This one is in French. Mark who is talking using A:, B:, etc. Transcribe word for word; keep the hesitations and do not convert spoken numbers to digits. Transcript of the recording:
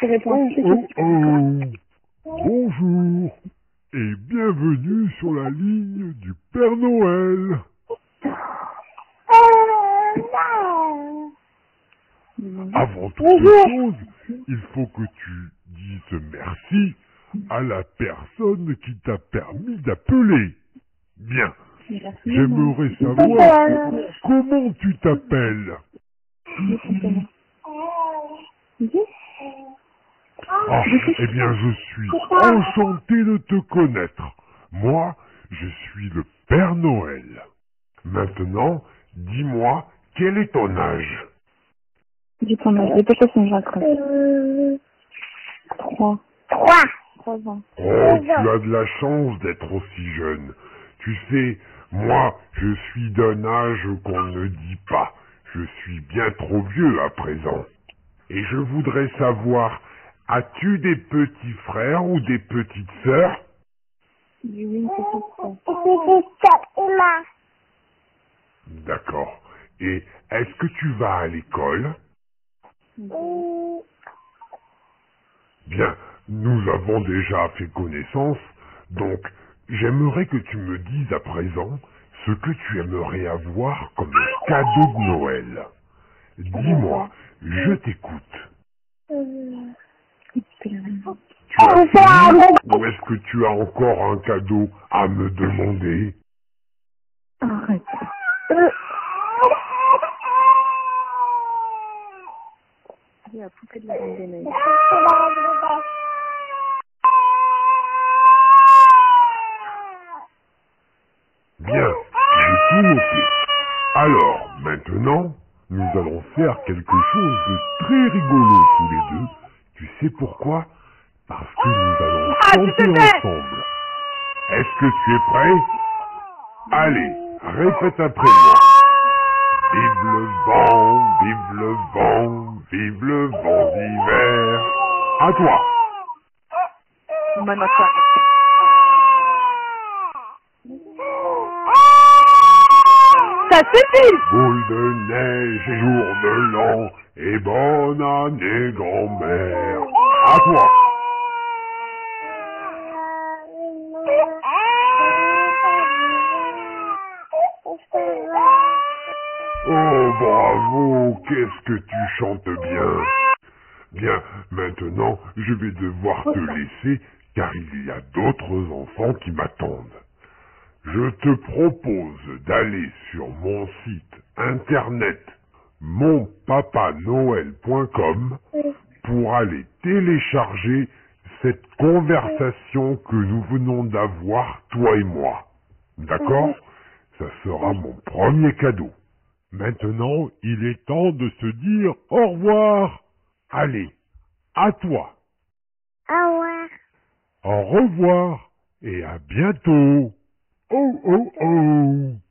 A: tu réponds.
B: Oh, oh, oh. Bonjour et bienvenue sur la ligne du Père Noël. Avant toute chose, il faut que tu dises merci à la personne qui t'a permis d'appeler. Bien. J'aimerais savoir comment tu t'appelles. Ah, eh bien, je suis enchanté de te connaître. Moi, je suis le Père Noël. Maintenant, dis-moi, quel est ton âge?
A: Dis ton âge. Dépêche-toi, sinon je raccroche. Trois.
C: Trois.
A: Trois ans.
B: Oh, tu as de la chance d'être aussi jeune. Tu sais, moi, je suis d'un âge qu'on ne dit pas. Je suis bien trop vieux à présent. Et je voudrais savoir, as-tu des petits frères ou des petites sœurs?
A: Dis oui, une petite sœur.
B: D'accord. Et est-ce que tu vas à l'école? Bien, nous avons déjà fait connaissance, donc j'aimerais que tu me dises à présent ce que tu aimerais avoir comme cadeau de Noël. Dis-moi, je t'écoute. Tu as fini ou est-ce que tu as encore un cadeau à me demander?
A: Arrête. C'est la poupée de la Reine des Neiges.
B: Bien, j'ai tout noté. Alors, maintenant, nous allons faire quelque chose de très rigolo tous les deux. Tu sais pourquoi? Parce que nous allons chanter ensemble. Est-ce que tu es prêt? Allez, répète après moi. Vive le vent, vive le vent, vive le vent d'hiver. À toi.
A: Maintenant, toi. Ça suffit!
B: Boule de neige et jour de l'an, et bonne année grand-mère. À toi. Oh bravo, qu'est-ce que tu chantes bien. Bien, maintenant je vais devoir te laisser car il y a d'autres enfants qui m'attendent. Je te propose d'aller sur mon site internet mon papa noël point com pour aller télécharger cette conversation que nous venons d'avoir, toi et moi. D'accord? Ça sera mon premier cadeau. Maintenant, il est temps de se dire au revoir. Allez, à toi.
C: Au revoir.
B: Au revoir et à bientôt. Oh, oh, oh.